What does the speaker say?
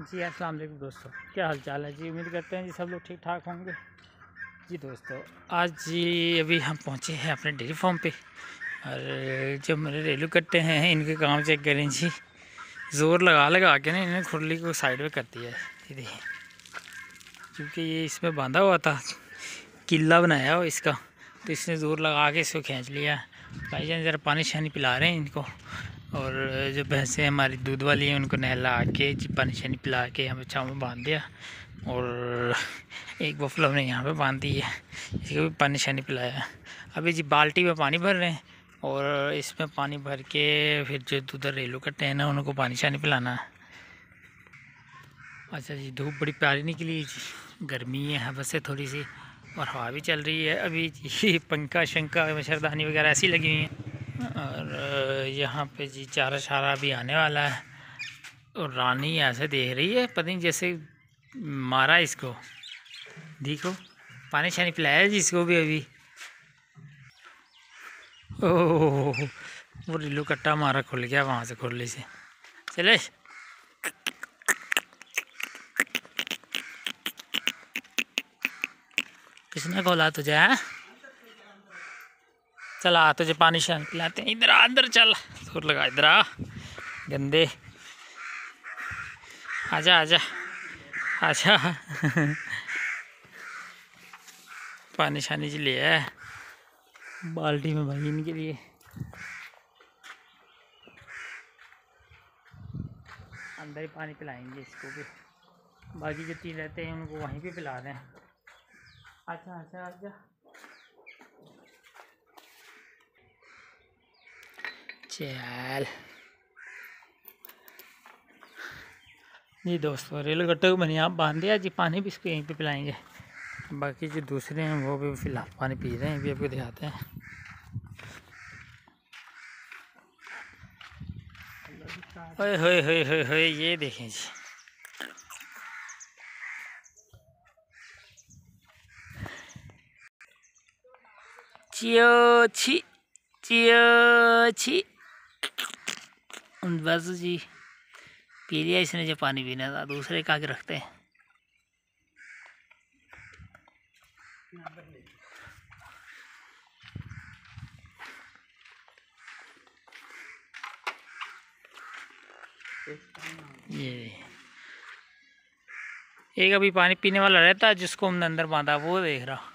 जी अस्सलाम वालेकुम दोस्तों, क्या हाल चाल है जी। उम्मीद करते हैं जी सब लोग ठीक ठाक होंगे। जी दोस्तों, आज जी अभी हम पहुंचे हैं अपने डेयरी फार्म पे और जो मेरे रेलू कट्टे हैं इनके काम चेक करें जी। ज़ोर लगा लगा के ना इन्हें खुरली को साइड में कर दिया है। ये देखिए, क्योंकि ये इसमें बांधा हुआ था, किला बनाया हो इसका, तो इसने ज़ोर लगा के इसको खींच लिया। भाई जान ज़रा पानी शानी पिला रहे हैं इनको, और जो भैंसें हमारी दूध वाली हैं उनको नहला के पानी शानी पिला के हमें छाँव में बांध दिया। और एक बफलो हमने यहाँ पे बांध दी है, इसको भी पानी शानी पिलाया। अभी जी बाल्टी में पानी भर रहे हैं और इसमें पानी भर के फिर जो उधर रेलू कट्टे हैं ना उनको पानी शानी पिलाना है। अच्छा जी, धूप बड़ी प्यारी निकली जी, गर्मी है बस है थोड़ी सी, और हवा भी चल रही है। अभी जी पंखा शंखा मच्छरदानी वगैरह ऐसी लगी हुई हैं। और यहाँ पे जी चारा शारा भी आने वाला है। और रानी ऐसे देख रही है, पता नहीं जैसे मारा इसको। देखो पानी शानी पिलाया जी इसको भी अभी। ओह, वो रिल्लू कट्टा मारा खुल गया वहाँ से खुरली से। चले किसने खोला तुझे है? चला तुझे पानी शानी पिलाते हैं, इधर आ, अंदर चल, सुर लगा, इधर आ गंदे, आजा आजा आजा पानी शानी जी ले है बाल्टी में भाई इनके लिए। अंदर ही पानी पिलाएंगे इसको भी, बाकी जो तीन रहते हैं उनको वहीं पे पिला दें। अच्छा अच्छा अच्छा, चल जी दोस्तों, रेल गट्टे को मैंने यहाँ बांध दिया जी, पानी भी इसको यहीं पे पिलाएंगे। बाकी जो दूसरे हैं वो भी फिलहाल पानी पी रहे हैं, भी आपको दिखाते हैं। ओए होए होए होए होए, ये देखें जी, चियो छी चियो छी, बस जी पी लिया इसने जो पानी पीना था, दूसरे का आगे रखते हैं। ये एक अभी पानी पीने वाला रहता है जिसको हमने अंदर बांधा, वो देख रहा।